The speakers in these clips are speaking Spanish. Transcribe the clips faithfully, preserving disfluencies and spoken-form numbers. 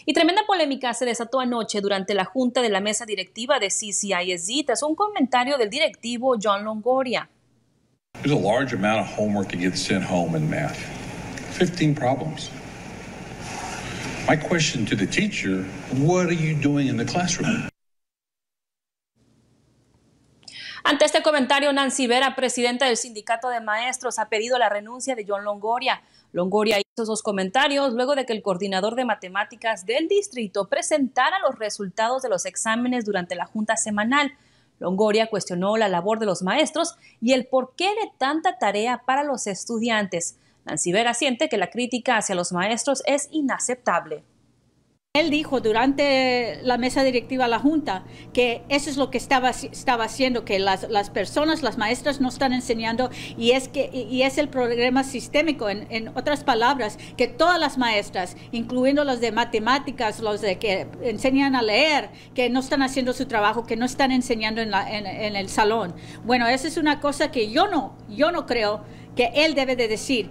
Y tremenda polémica se desató anoche durante la junta de la mesa directiva de C C I S D tras un comentario del directivo John Longoria. There's a large amount of homework that gets sent home in math. fifteen problems. My question to the teacher, what are you doing in the classroom? Ante este comentario, Nancy Vera, presidenta del Sindicato de Maestros, ha pedido la renuncia de John Longoria. Longoria hizo esos comentarios luego de que el coordinador de matemáticas del distrito presentara los resultados de los exámenes durante la junta semanal. Longoria cuestionó la labor de los maestros y el porqué de tanta tarea para los estudiantes. Nancy Vera siente que la crítica hacia los maestros es inaceptable. Él dijo durante la mesa directiva de la Junta que eso es lo que estaba, estaba haciendo, que las, las personas, las maestras no están enseñando y es, que, y es el problema sistémico. En, en otras palabras, que todas las maestras, incluyendo los de matemáticas, los de que enseñan a leer, que no están haciendo su trabajo, que no están enseñando en, la, en, en el salón. Bueno, esa es una cosa que yo no, yo no creo que él debe de decir.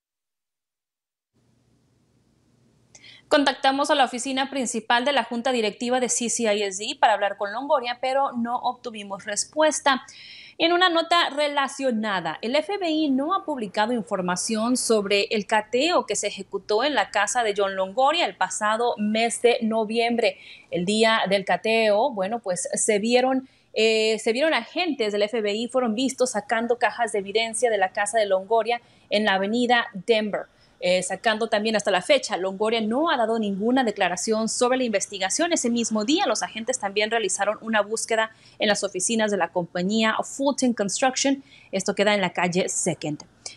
Contactamos a la oficina principal de la Junta Directiva de C C I S D para hablar con Longoria, pero no obtuvimos respuesta. En una nota relacionada, el F B I no ha publicado información sobre el cateo que se ejecutó en la casa de John Longoria el pasado mes de noviembre. El día del cateo, bueno, pues se vieron... Eh, se vieron agentes del F B I, fueron vistos sacando cajas de evidencia de la casa de Longoria en la avenida Denver. Eh, sacando también hasta la fecha, Longoria no ha dado ninguna declaración sobre la investigación. Ese mismo día, los agentes también realizaron una búsqueda en las oficinas de la compañía Fulton Construction. Esto queda en la calle Second.